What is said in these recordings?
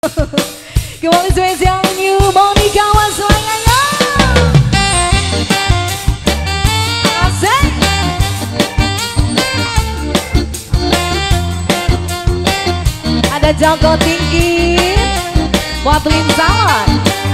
Kembali spesial New Boni kawan semuanya. Asik. Ada Joko Tinggi buat Lin Salon.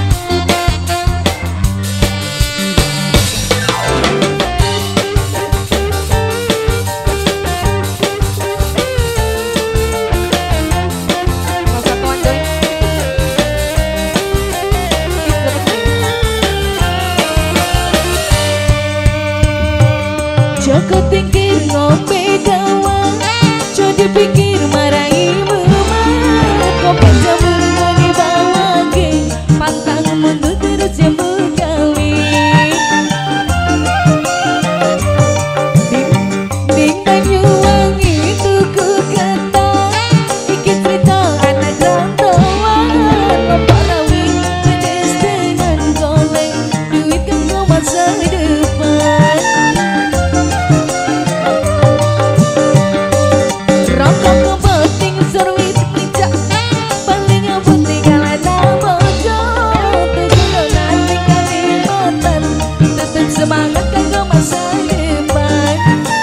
Joko Tinggi ngombe dawa, jadi pikir marahi mama. Kopi jamu ngoni bawa ke, pantang mundur terus jamu kawin. Ding banyu wangi tuku kata, iki cerita anak rantauan. Lompat rawing pedes dengan golek, duit kanggo masa depan. Semangat kanggo masa depan.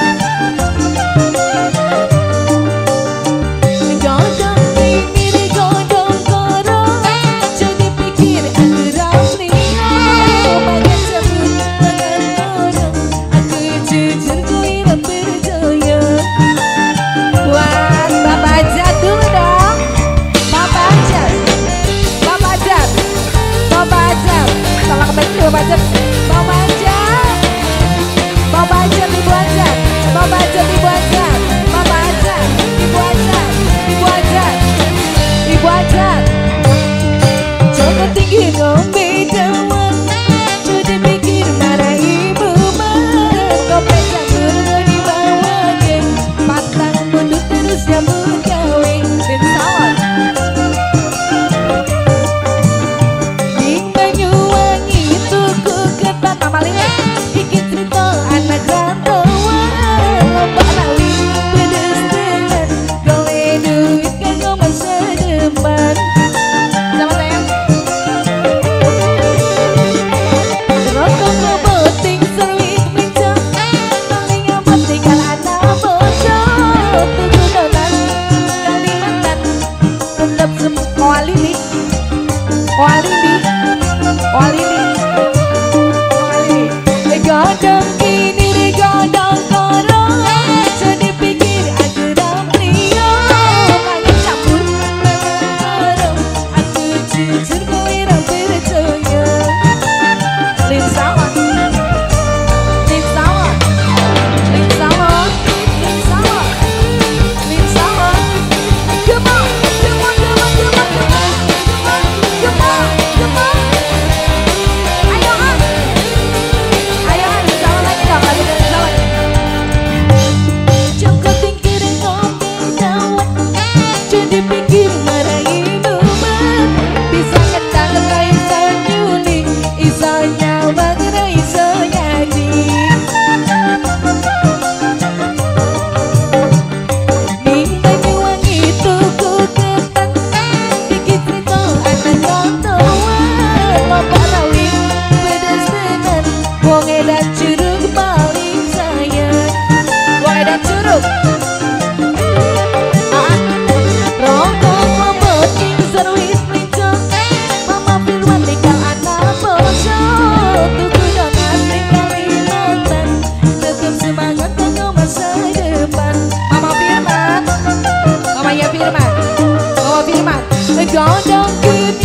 Godong ini godong koro, jadi pikir aku ramliya. Makan sabun, makan kodong, aku jujur ku irap percaya. Buat Bapak Jat dulu dong. Bapak Jat, Bapak Jat, Bapak Jat. Salah kebetulan Bapak Jat. Bapak Jat, Bapak Jat, Ibu Ajat, Bapak Jat, Ibu Ajat, Bapak Ajat, Ibu Ajat, Ibu Ajat, Ibu Ajat. Joko Tinggi ngombe dawa, jadi pikir marah ibu mah. Kopi campur ngoni bawa geng, pantang mundur terus jamu kawin. Dan salon Ding banyu wangi tuku ketat paling iki cerita anak rantauan. Lompat rawing pedes dengan golek duit kanggo masa depan. Sama saya rokok ngebeting serwit meja, paling yang penting kan anak bocor. Tuku donat Kalimantan tetap semua lili, walili, walili, walili. Godong ini godong koro, jadi pikir aku ramliya. Makan campur, makan kodong, aku jujur ku irap percaya. Lin Salon, Lin Salon, Lin Salon, Lin Salon, Lin Salon. Come on, come on, come on, come on, come on, come on, come on. Ayo ah, ayo ah, Lin Salon lagi dong, lagi Lin Salon. Joko Tinggi ngombe dawa, jadi pikir marahi mama. Bisa ketang ra iso nyuli, iso nyawang ra iso nyanyi. Ning banyu wangi tuku ketan, iki cerita anak rantauan. Lompat rawing pedes tenan, wong edan curug paling sayang. Wong edan curug. Rokok ngebeting serwit meja, mama Firman tinggal anak bocor. Tuku donat ning Kalimantan, tetep semangat kanggo masa depan. Mama Firman, mamanya Firman, Mama Firman. Godong gini